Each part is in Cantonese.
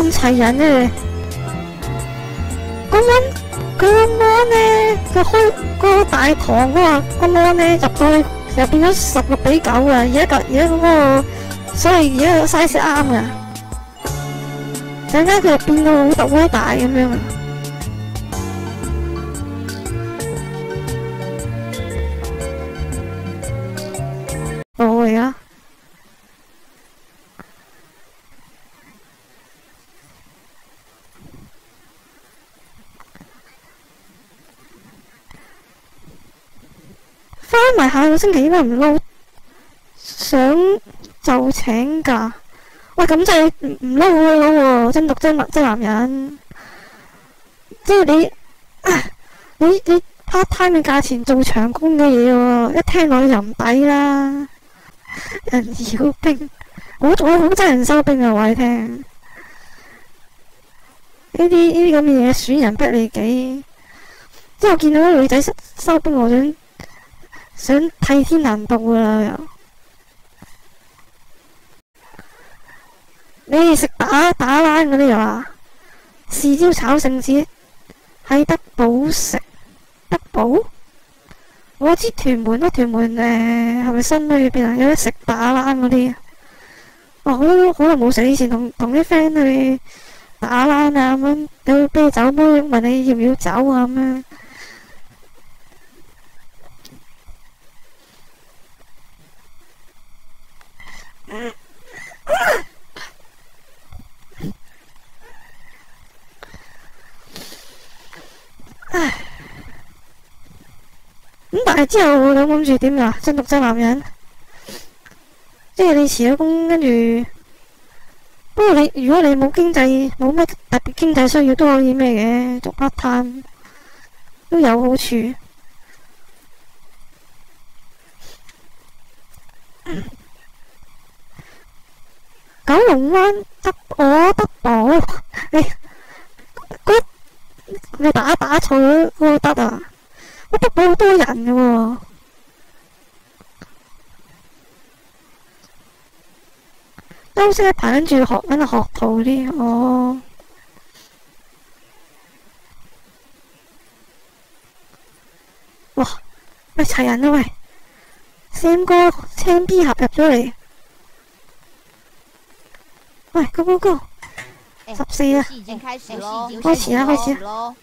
咁齊人咧，個 mon 佢個 mon 咧，佢開個大堂個 mon 咧入到去又變咗16:9啊！而家嗰個所謂而家個 size 啱啊！陣間佢就變到好特威大咁樣啊！我而家翻埋下個星期應該唔撈，想就請假。喂，咁真係唔撈好撈喎！真毒真男人，即係你 part time 嘅價錢做長工嘅嘢喎，一聽落就唔抵啦。人妖兵，我好憎人收兵啊！話你聽，呢啲咁嘅嘢損人不利己。即係我見到啲女仔收兵，我想替天行道噶啦又。你哋食打冷嗰啲又話豉椒炒聖子喺德寶食德寶？我知屯門係咪新區邊啊？有得食打冷嗰啲。我好耐冇食，以前同啲 friend 去打冷啊咁樣，有啤酒妹問你要唔要酒啊咁樣。咁但係之後你諗住點啊？真毒真男人，即係你辭咗工，跟住不過如果你冇咩特別經濟需要，都可以咩嘅，做 part time 都有好處。九龍灣德寶，你打錯咗嗰個德啊！德寶好多人嘅喎，休息一排跟住揾下學徒啲哦。哇！喂齊人啦喂 ，Sam 哥青 B 盒入咗嚟，喂 go go go！ 14啊， 已經開始咯， 開始啦！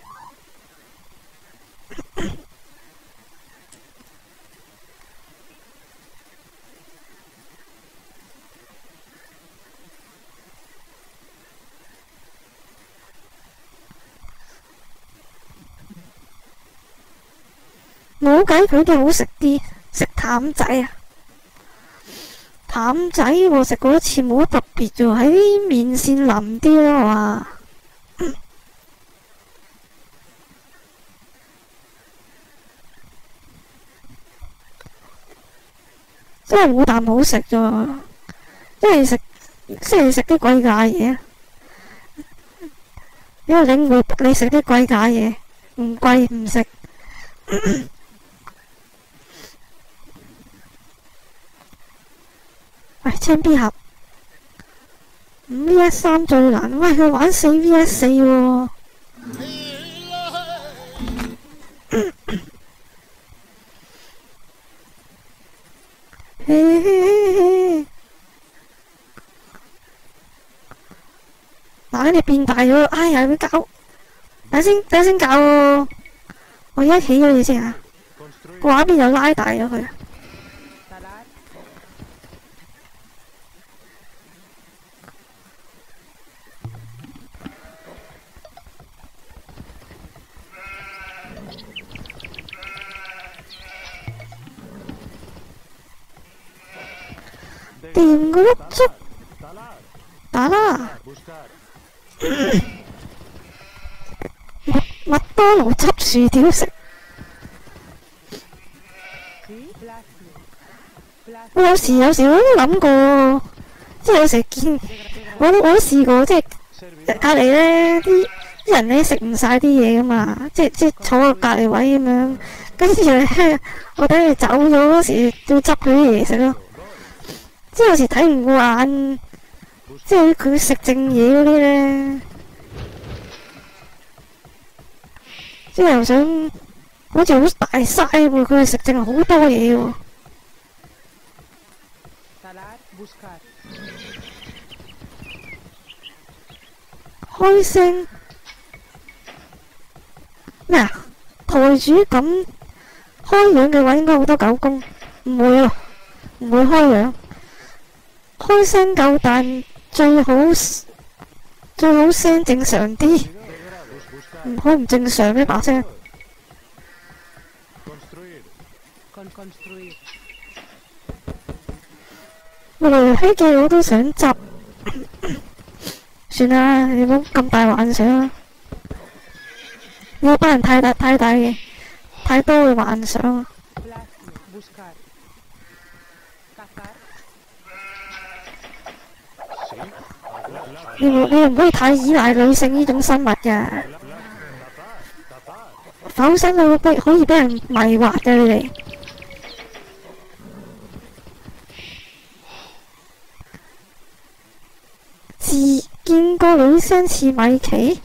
冇計，佢哋好食啲，食淡仔啊！淡仔我食過一次冇乜特別啫，喺啲麵線腍啲咯，係嘛？真係冇啖好食啫，即係食啲貴價嘢，因為你會逼你食啲貴價嘢，唔貴唔食。喂，青 B 盒5vs3最難，喂佢玩4vs4喎。嗱，你變大咗，哎呀，要搞，等先搞喎。我而家起咗你先啊，個畫面又拉大咗佢。掂個碌竹，打啦！麥當勞執薯條食。我有時我都諗過，即係有時見我都試過，即係隔離咧啲人咧食唔晒啲嘢噶嘛，即係坐個隔離位咁樣，跟住咧我等佢走咗嗰時，要執佢啲嘢食咯。即係有時睇唔過眼， 即係佢食剩嘢嗰啲咧，即係又想好似好大嘥喎，佢食剩好多嘢喎。開聲咩啊？台主咁開樣嘅話，應該好多狗公，唔會啊，唔會開樣。開聲夠，但最好聲正常啲，唔好唔正常呢把聲。我嚟希記我都想執，算啦，你唔好咁大幻想啦。呢班人太大嘅，太多嘅幻想。你唔可以太依賴女性呢種生物㗎，否則你會可以俾人迷惑嘅你哋。見個女聲似米奇，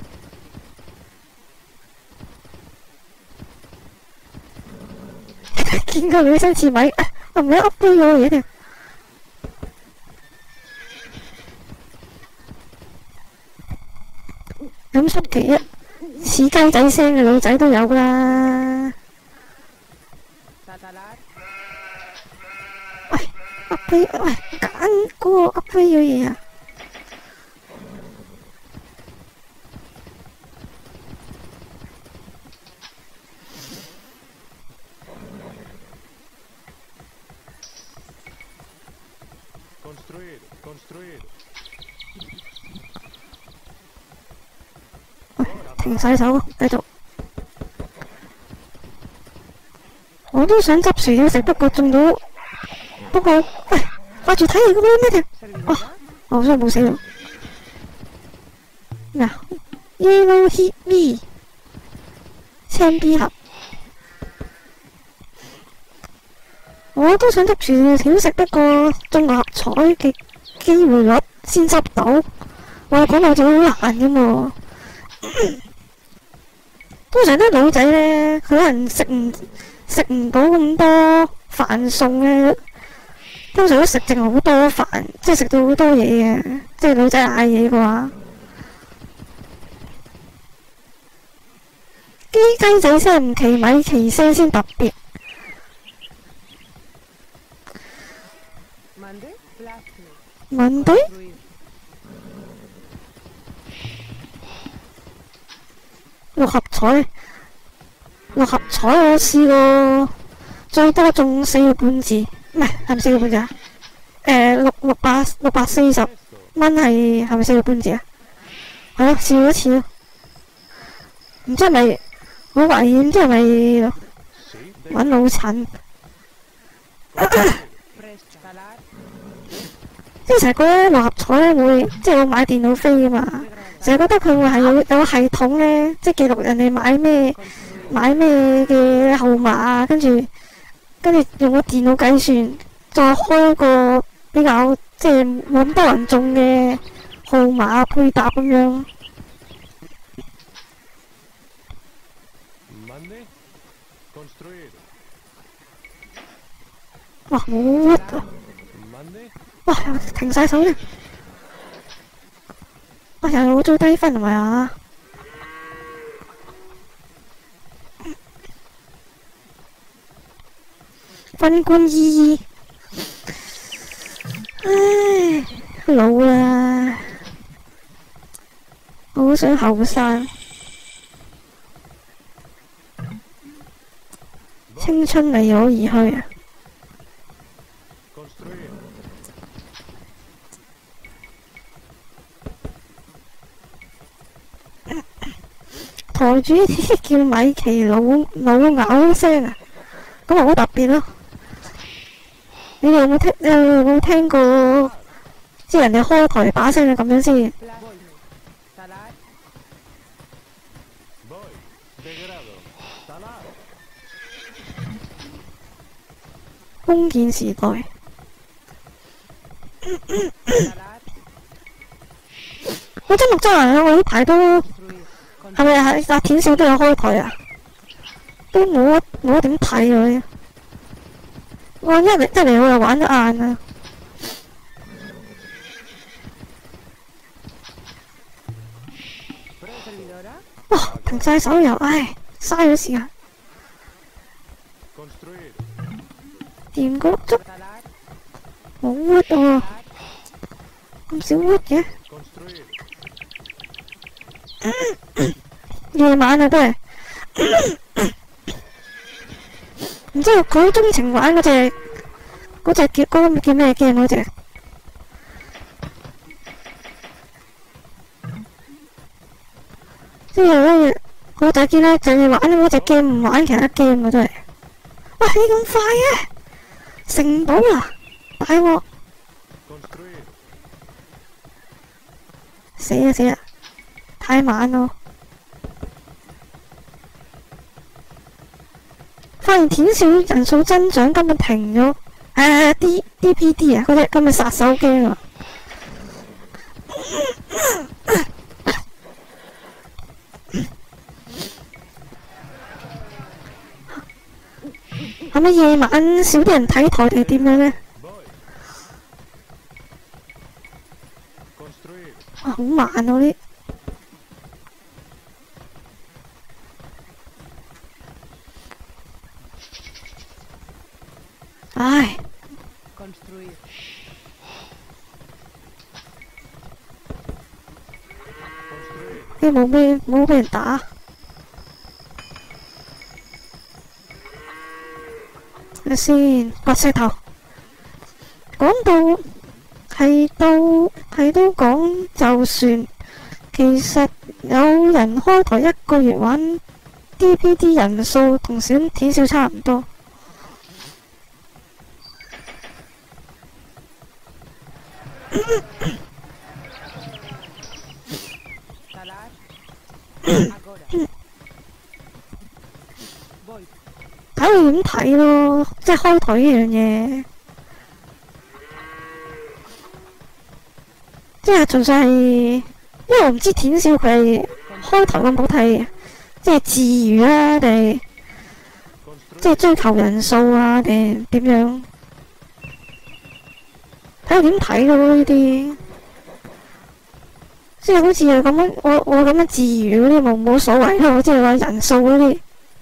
見個女聲似米，我唔係 upgrade 咗嘢添。咁出奇啊！似雞仔聲嘅女仔都有啦。喂 ，upgrade， 喂，揀嗰個 upgrade 嘅嘢啊！停晒手，繼續。我都想執薯條食，不過中到，喂，掛住睇嘢嗰個咩嘅？哦，我真係冇死到。咩啊 ？Yellow Hit Me， 青 B 盒。我都想執薯條食，不過中六合彩嘅機會率先執到。我講到仲好難㗎嘛。通常啲女仔咧，佢可能食唔到咁多飯餸咧，通常都食剩好多飯，即係食到好多嘢嘅。即係女仔嗌嘢嘅話，雞仔聲唔奇，米奇聲先特別。問題？六合彩我試過最多中4個半字，唔係咪4個半字啊？640蚊係咪4個半字啊？係咯，試過一次咯。唔知係咪好危險？唔知係咪揾老襯？即係成日覺得六合彩咧會，即係我買電腦飛㗎嘛，成日覺得佢會係有系統咧，即係記錄人哋買咩嘅號碼啊，跟住用個電腦計算，再開個比較即係冇咁多人中嘅號碼配搭咁樣。哇！冇屈啊！哇！停晒手咧！哇！又係我最低分係咪啊？分官依依，唉，老啦，我好想後生，青春離我而去啊！台主叫米奇老咬聲啊，咁啊好特別咯。你哋有冇聽過？即係人哋開台把聲係咁樣先。封建時代。 我真木真人啊！我呢排都係咪喺阿田少都有開台啊？都冇點睇佢。我一嚟我又玩得晏啊！哇！停晒手遊，唉，嘥咗時間。電谷竹冇 wood 喎，咁少 wood 嘅。夜晚啊都係，唔知佢好鍾情玩嗰隻叫咩 game 嗰隻？即係咧，我就見咧，淨係玩嗰隻 game，唔玩其他 game 啊都係。喂，你咁快嘅？城堡啊！大鑊！死啊！太慢咯！發現田少人數增長，根本停咗。DPD 啊，嗰隻今日殺手 game 啊！係咪夜晚少啲人睇台定係點樣呢？哇，好慢啊啲！唉，你冇俾人打。睇下先，掘石頭。講到係都講就算，其實有人開台一個月玩 DPD 人數同田少差唔多。睇佢點睇咯，即係開台呢樣嘢，即係純粹係，因為我唔知田少佢係開台咁好睇，即係自娛啊，定係即係追求人數啊，定係點樣？睇佢點睇咯呢啲，即係好似係咁樣，我咁樣自娛嗰啲冇所謂咯，即係話人數嗰啲。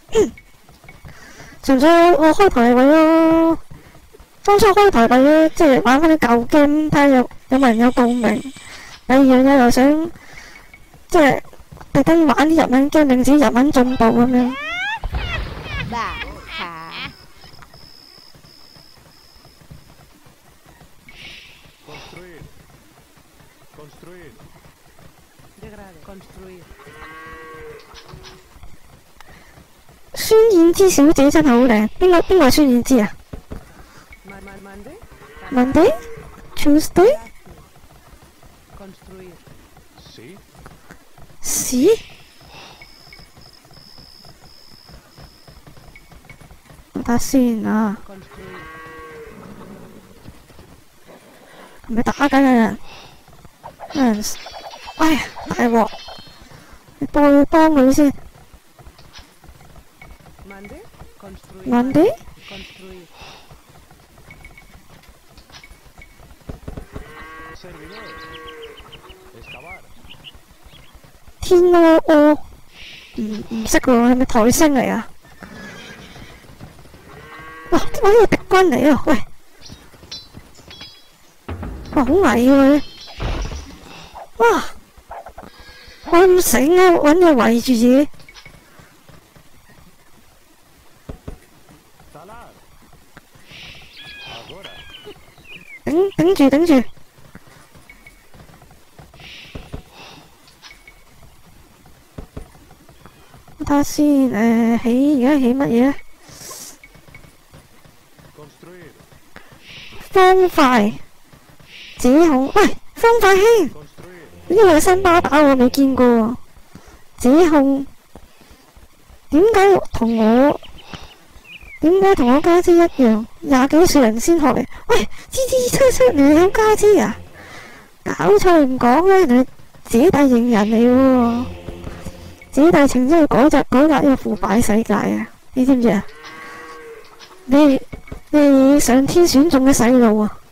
純粹我開台係為咗，當初開台為咗即係玩翻啲舊 game，睇下有冇人有共鳴。第二樣嘢又想即係特登玩啲日文 game，令自己日文進步咁樣。孫燕姿小姐真係好靚，邊個係孫燕姿啊？Monday? Tuesday? 屎？睇下先啊，係咪打緊啊？哎呀，大鑊！你幫佢先。Monday? 天鵝鵝唔識喎，係咪台星嚟啊？哇！我呢個敵軍嚟啊！喂，哇，好矮喎！哇，我咁醒啊，搵嘢圍住自己。頂住！我睇下先，而家起乜嘢咧？方塊指控，喂，方塊兄，呢個新巴打我未見過喎。指控點解同我家姐一樣，20幾歲人先學嚟？喂，吱吱出你有家姐啊？搞錯唔講咧， 姐弟型人嚟喎，姐弟情真係改革呢個腐敗世界啊！你知唔知啊？你上天選中嘅細路啊！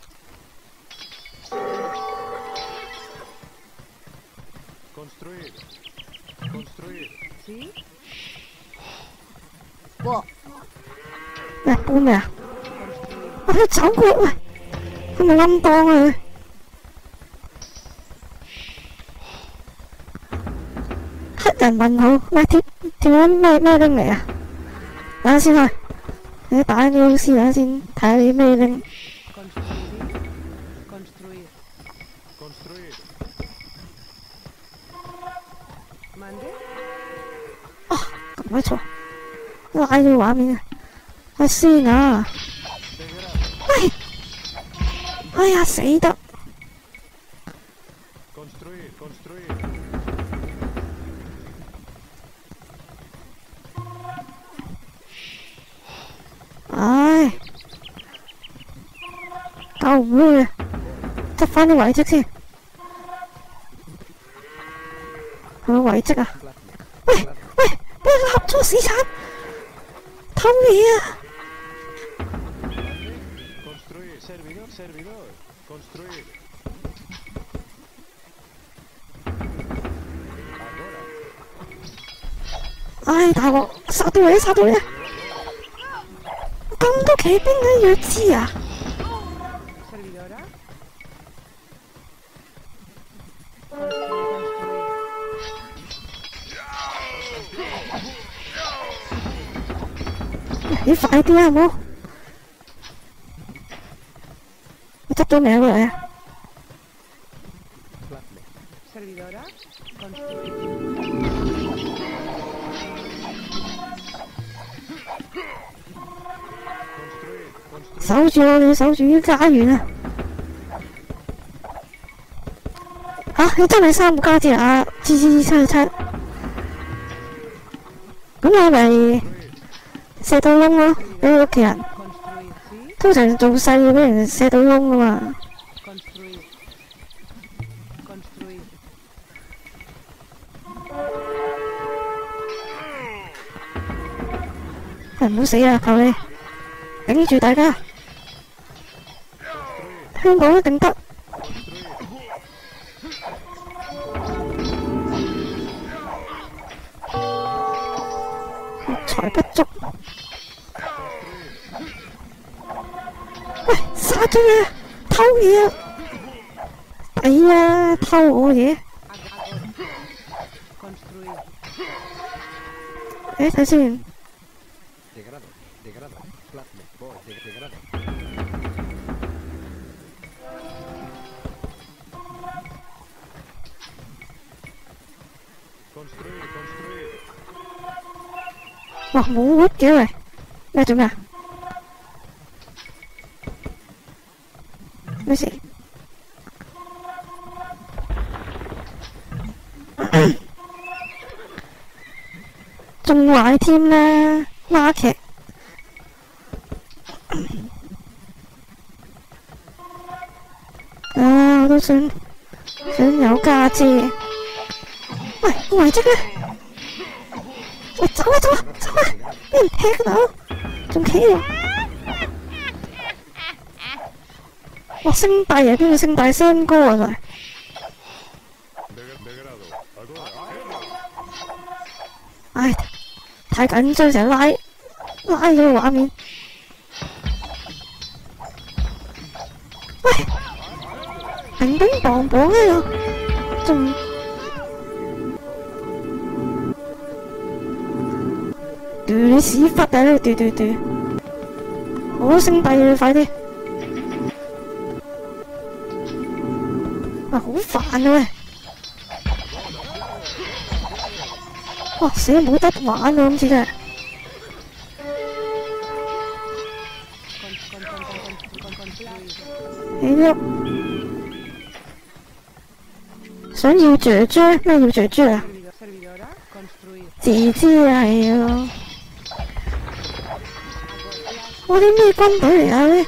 喂，搬咩啊？佢走過，喂，佢咪冧檔啊佢！黑人問號，喂，跳緊咩拎嚟啊？等下先去，你打緊啲先，等下先睇下你咩拎。哦，咁鬼錯，拉咗畫面啊！阿先啊！喂，哎呀死得！唉，救唔到啊！執翻啲遺跡先。係咪遺跡啊？喂，俾人立咗死產，偷嘢啊！唉，大鑊，殺到你！咁多騎兵嘅弱智啊！你快啲啊，好冇？我執咗名過嚟啊！守住我哋，守住啲家園啊！你真係3個家姐啊！777，咁我咪射到窿咯，俾屋企人。通常做細會俾人射到窿噶嘛。唔好死啊！求你頂住大家，香港一定得。財不足，喂，殺咗佢，偷嘢啊！抵啊，偷我嘢！睇先。哇，冇活嘅喂，咩做咩啊？咩事？仲壞添啦，孖劇。我都想有家姐。喂，遺跡咧？喂，走啊！俾人踢到，仲企度。哇，星帝啊！邊個星帝聲歌啊佢？唉，太緊張，成日拉咗個畫面。喂，乒乒乓乓喺度，仲你屎忽啊！呢度嘟，好星帝啊！快啲！哇，好煩啊喂！哇，死冇得玩啊！今次真係。想要姐姐咩？要姐姐啊？姐姐啊，係啊！哇！啲咩軍隊嚟啊？呢？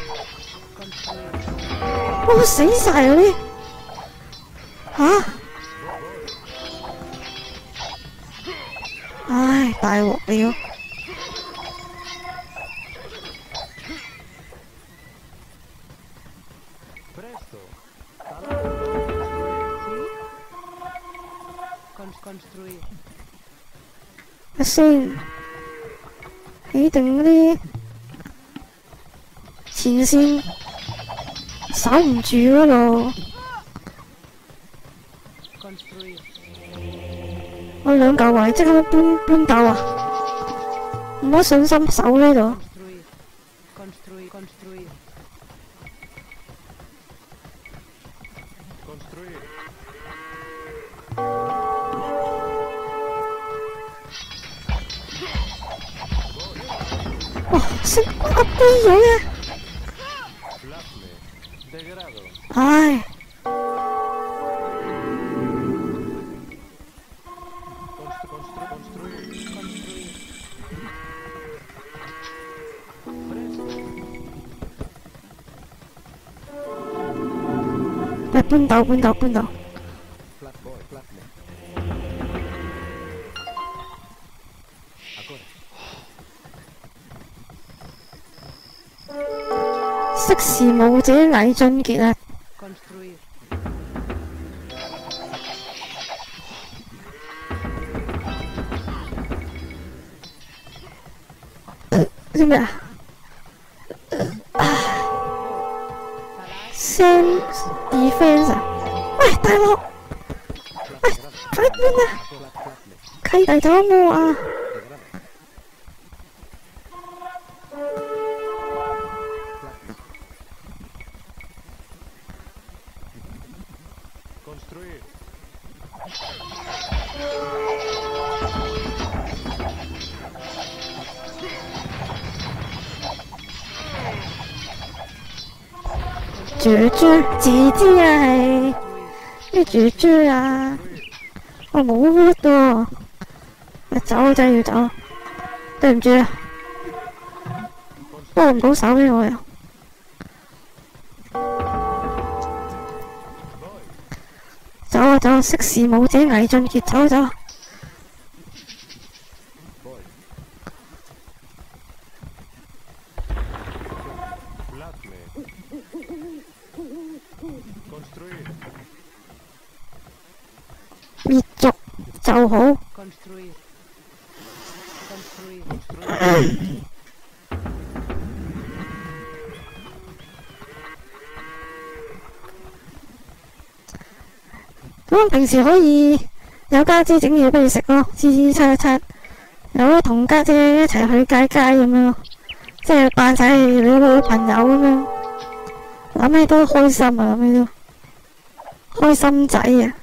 哇！死晒啊！呢？ 唉，大鑊了！一先起定嗰啲前線守唔住嗰度，我兩嚿位即刻搬走啊！唔好信心守呢度。哇！識噏啲嘢嘅，唉。喂，搬到。識時務者魏俊傑啊！啲咩啊？Send defense 啊！喂，大佬，喂，快搬啊！契弟走冇啊？姐姐啊，係咩姐姐啊？我冇 wood 喎，我走真係要走，對唔住啊，幫唔到手俾我又。走啊！識時務者魏俊傑，走！滅族就好。咁平時可以有家姐整嘢俾你食咯，黐七，有得同家姐一齊去街咁樣咯，即係扮晒你個朋友咁樣，諗起都開心啊！諗起都開心仔啊！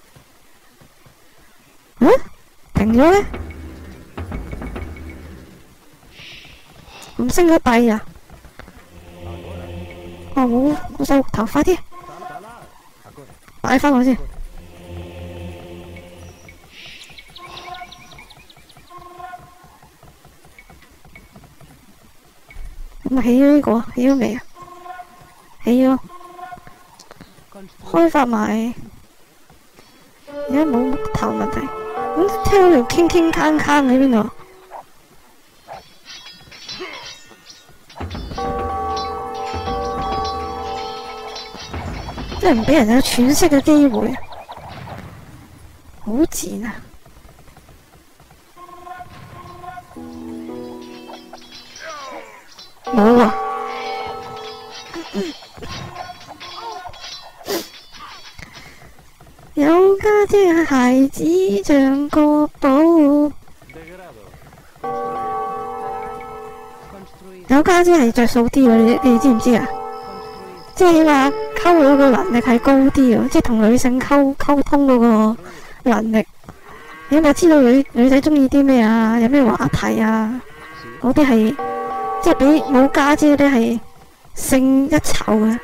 停咗咧？唔升咗幣啊？冇晒頭髮添，擺返我先。咁起咗呢個，起咗未啊？起咗，開發埋，而家冇木頭問題。咁聽到條鏗鏗喺邊度？真係唔俾人有喘息嘅機會，好賤啊！冇啊！有家姐嘅孩子像個寶，有家姐係着數啲嘅，你知唔知啊？即係起碼溝女個能力係高啲嘅，即係同女性溝通嗰個能力，起碼知道女仔中意啲咩啊，有咩話題啊，嗰啲係即係比冇家姐啲係勝一籌嘅。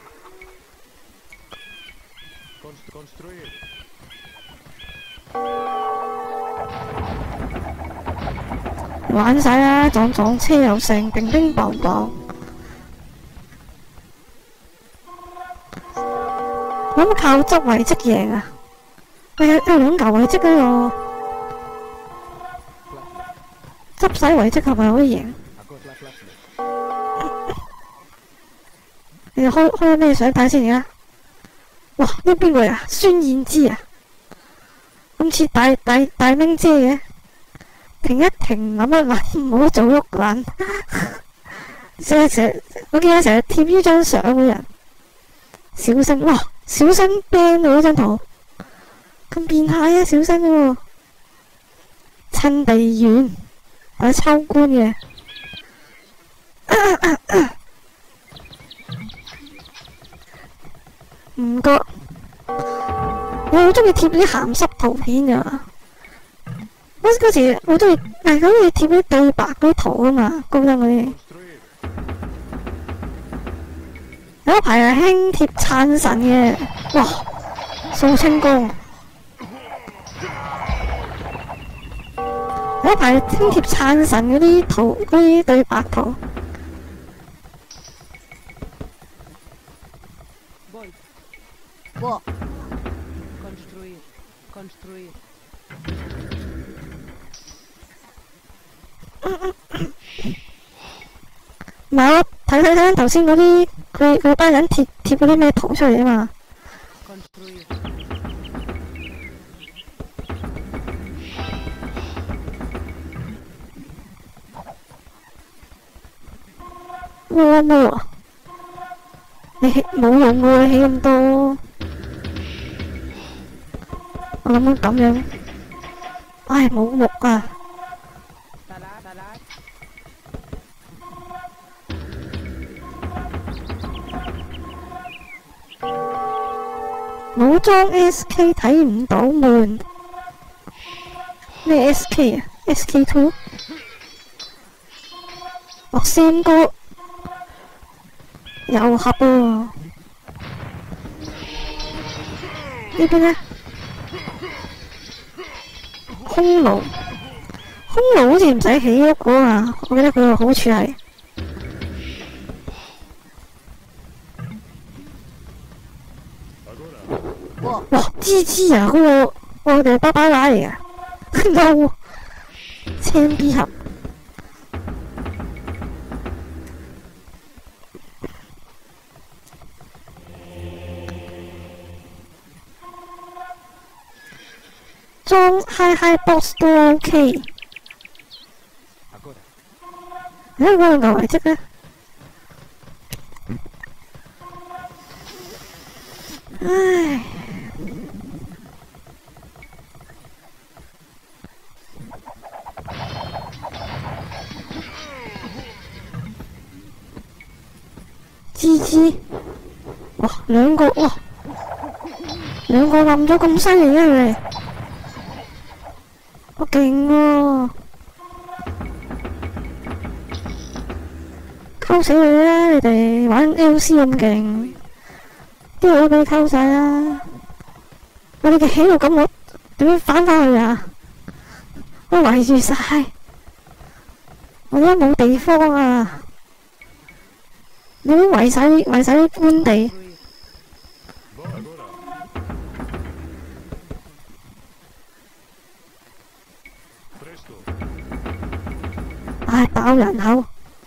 玩晒啦，撞車又成，乒乒乓乓。諗靠執遺跡贏啊！喂，有兩嚿遺跡嗰度， 執晒遺跡係咪可以贏？你哋開咗咩相睇先而家？哇！呢邊個啊？孫燕姿啊！咁似大明姐嘅，停一停諗一諗，唔好做喐撚。成日我見佢成日貼呢張相嘅人，小新哇！小新 ban 咗張圖，咁變態啊！小新喎，趁地遠或者抽官嘅。唔覺，我好中意貼啲鹹濕圖片㗎。嗰時我中意，好中意貼啲對白嗰啲圖啊嘛，高登嗰啲。有一排係興貼撐神嘅，哇！掃清光。有一排興貼撐神嗰啲圖，嗰啲對白圖。唔係我睇頭先嗰啲佢班人貼嗰啲咩圖出嚟啊嘛。冇啊！你起冇用喎，你起咁多。我諗緊咁樣，唉冇木啊！冇裝 SK 睇唔到悶。咩 SK 啊 ？SK2？ 哦，Sam 哥有盒喎。呢邊呢？空爐好似唔使起屋嗰啊！我記得佢個好處係。哇！芝芝啊，嗰個我哋爸爸乸嚟㗎，no 青 B 盒。裝 Hi Box 都 OK。嗰個牛遺跡呢？唉。芝芝，哇！兩個冧咗咁犀利啊！佢哋，好勁喎！溝死佢啦！你哋玩 LC 咁勁，啲嘢都俾你溝晒啦！我哋起到咁，我點樣返返去啊？我圍住晒，我而家冇地方啊！你都圍晒啲官地。唉，爆人口。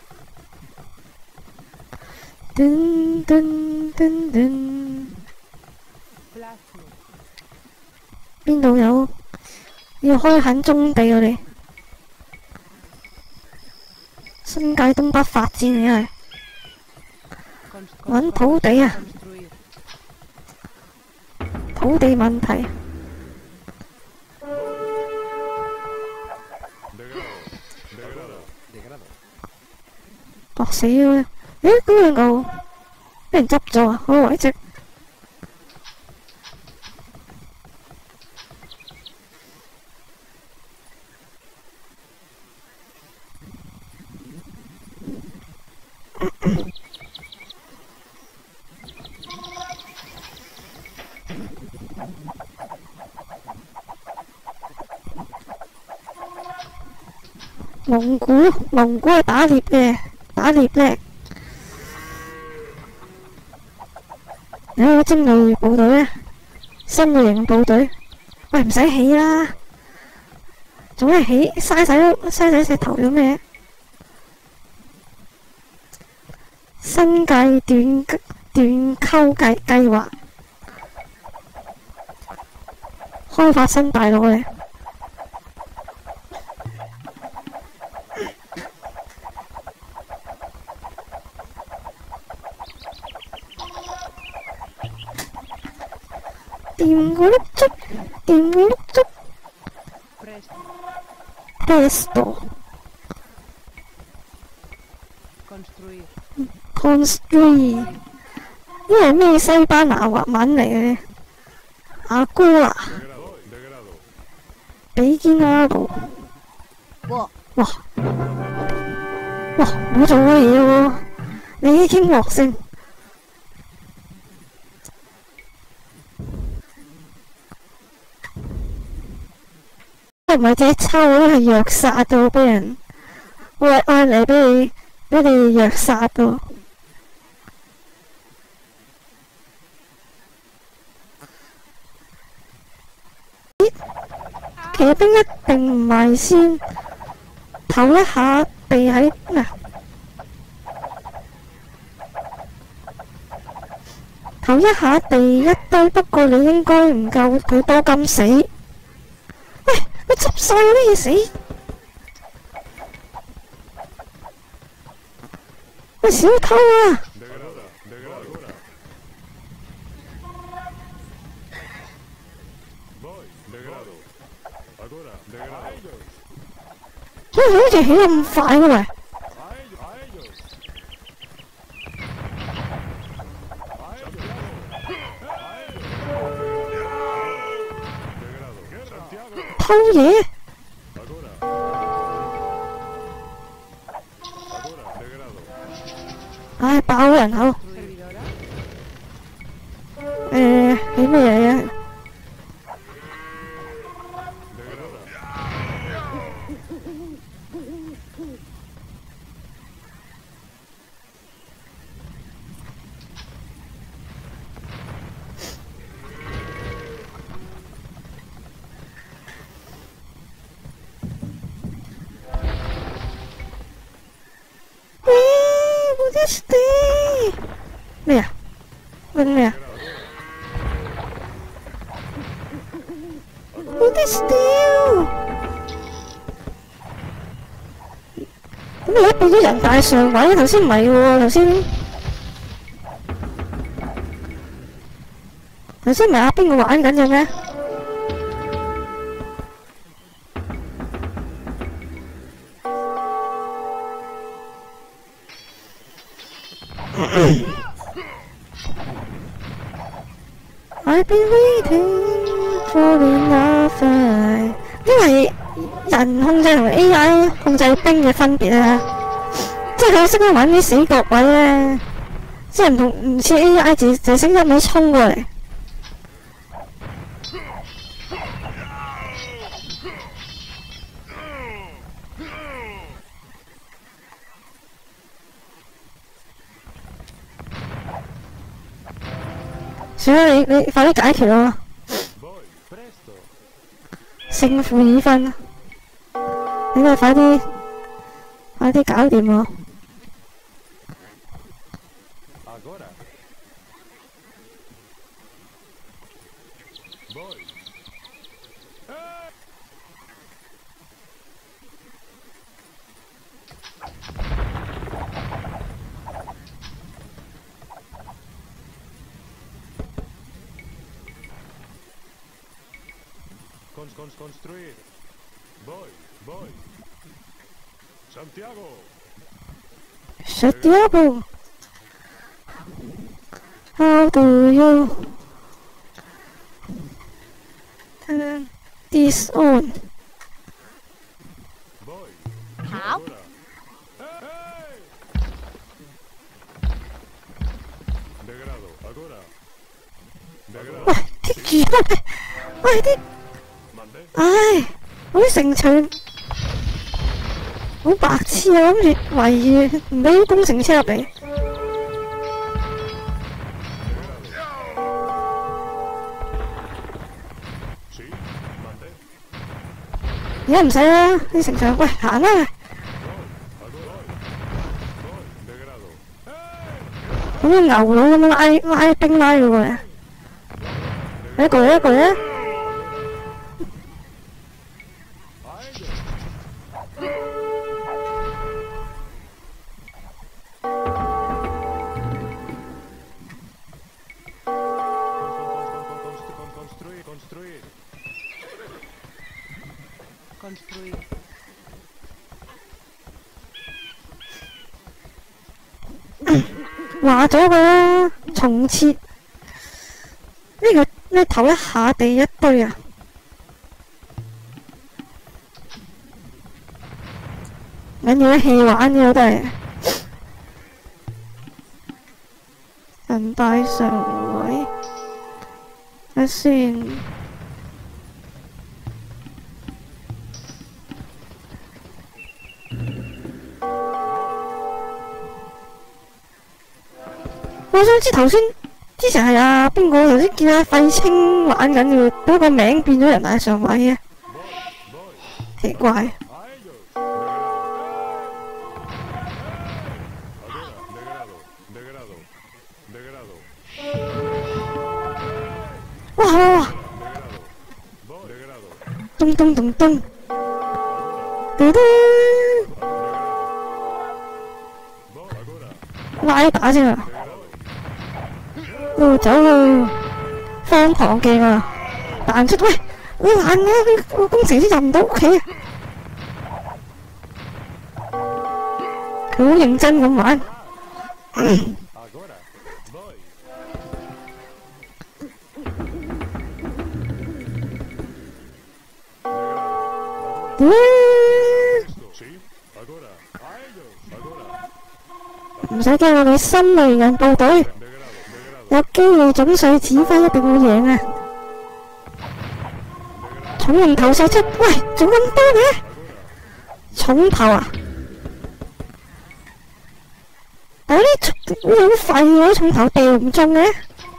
噔噔噔噔。邊度有？要開墾棕地我哋。新界東北發展嘅係。揾土地啊！土地問題。哦死啦！咦，嗰兩嚿俾人執咗啊！嗰個遺跡。蒙古係打獵嘅，打獵叻。有個精銳部隊咧，新型部隊，喂唔使起啦， 做咩起嘥石頭做咩？新界斷溝計劃開發新大陸嘅。掂個碌竹，掂個碌竹。Presto。Construir。呢係咩西班牙話文嚟嘅？阿哥啊，比堅阿路。哇！我做嘅嘢喎，你已經獲勝。唔係隻抽都係虐殺到俾人，喂嗌嚟俾你虐殺到。騎兵一定唔係先唞一下避喺唞一下地一堆，不過你應該唔夠佢多咁死。喂，你執晒嗰啲嘢死！喂，小偷啊！喂，好似起咁快嘅喂！偷嘢！唉，爆人口！起咩嘢啊？咩啊？問咩啊？我啲 steel， 咁你而家變咗人大上位，頭先唔係喎，頭先唔係阿邊個玩緊嘅咩？I've been waiting for enough， 因為人控制同 AI 控制兵嘅分別啊，即係佢識得揾啲死角位咧，即係唔似 AI 就識一味衝過嚟。算啦，你快啲解決咯！勝負已分，你哋快啲搞掂我！ Construir. Voy. Santiago. How do you turn this on? 好。 喂，貼住啊！喂啲。唉，我啲城牆好白痴啊！諗住圍住唔俾工程車入嚟。 而家唔使啦，啲城牆，喂行啦！好似牛佬咁樣拉兵拉佢過嚟，一個嚟一個嚟啊！話咗佢啦，重設呢個咩頭一下地一堆啊！緊要啲戲玩嘅都係人大常委，睇下先。我想知頭先之前係啊邊個頭先見阿廢青玩緊嘅，嗰個名變咗人大常委嘅，奇怪。哇哇哇！咚咚咚咚，嘟嘟，拉打先啊！走咯，荒唐鏡啊！彈出喂，好爛啊！個工程師入唔到屋企啊！佢好認真咁玩。唔使驚，我哋新嚟人部隊。有機會總帥指揮一定會贏啊！重型投射出，喂，做咁多嘅重頭啊！但係呢好廢喎，重頭掉唔中嘅。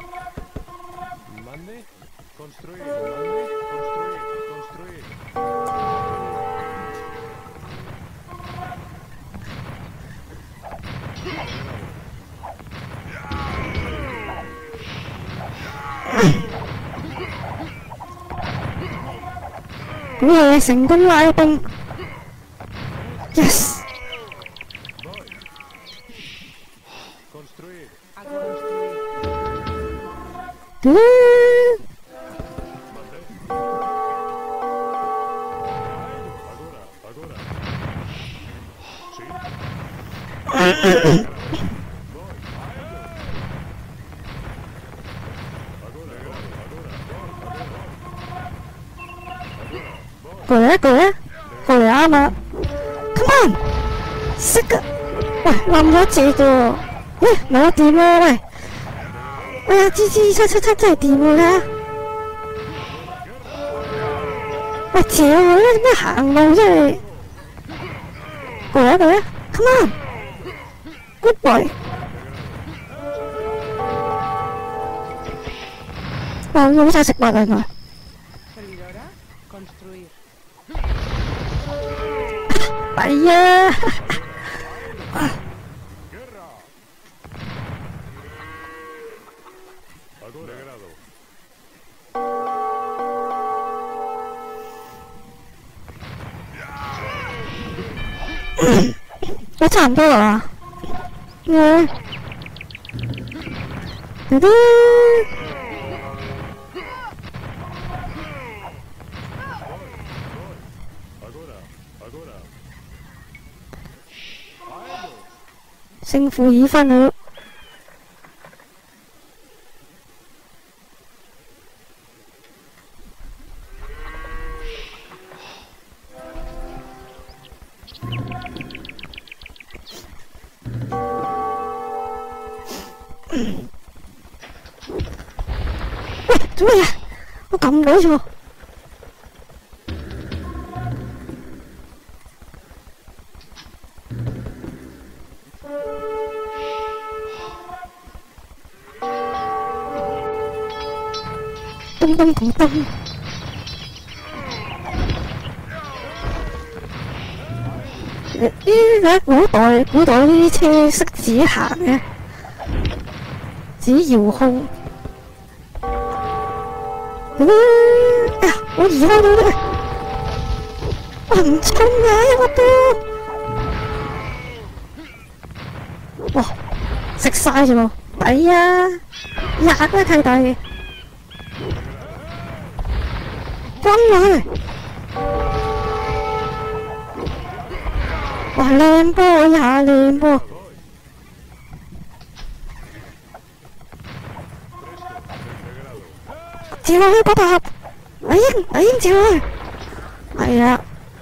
好嘢，成功拉兵 ，yes！ 過嚟啊！過嚟啊！過嚟啱啦 ！Come on， 識噶！喂，冧咗隻嘅，喂，冇掂喎！喂，哎呀，G777真係掂㗎！喂，謝我啦，點解行路真係？過嚟啊！過嚟啊 ！Come on，good boy！ 哇，冇晒食物嚟㗎！哎呀！我差唔多啦，嘟嘟。勝負已分了。喂，做咩啊？我撳到咗。咚咚咚咚。 古代呢啲車識自己行嘅，自己遙控。哎呀，我移開到咧，我唔衝啊！一個波，哇，食晒啫喎，抵啊！吔啦契弟，轟佢！哇，靚波呀，靚波！跳落去嗰度，阿英跳落去，係啊。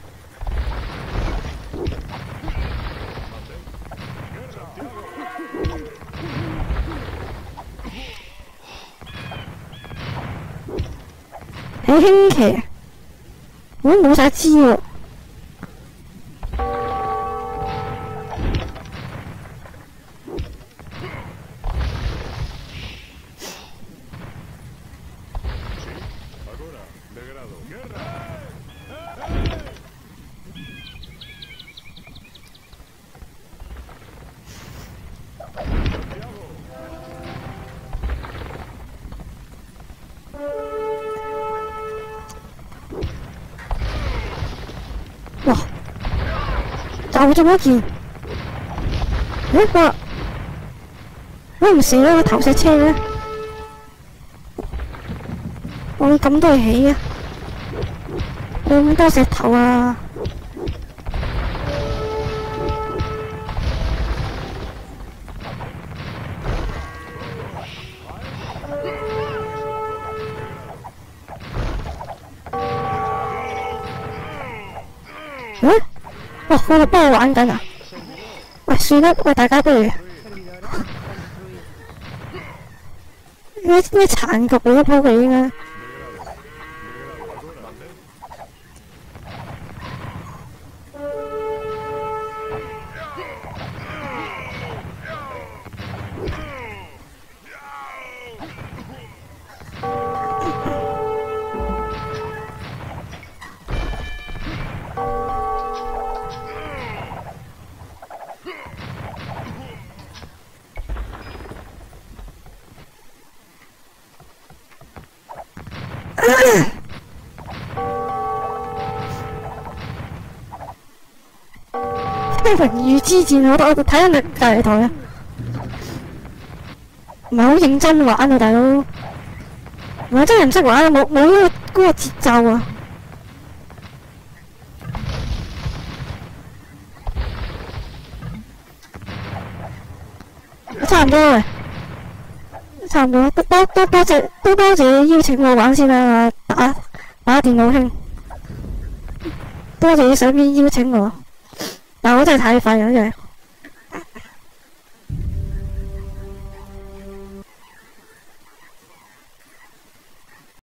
好輕騎，我都冇晒支喎。哇！就中一件，我唔死啦！我投石車咧，我咁多嘢起啊！有咁多石頭啊！哇！佢哋幫我玩緊啊！喂，算啦，喂，大家不如咩殘局嚟一鋪嚟應該。榮譽之戰，我睇緊你隔離台啊，唔係好認真玩啊，大佬，唔係真係唔識玩啊，冇嗰個節奏啊，差唔多啊，差唔多，多謝邀請我玩先啦，打電腦兄，多謝你上邊邀請我。但我真係太廢啦，真係。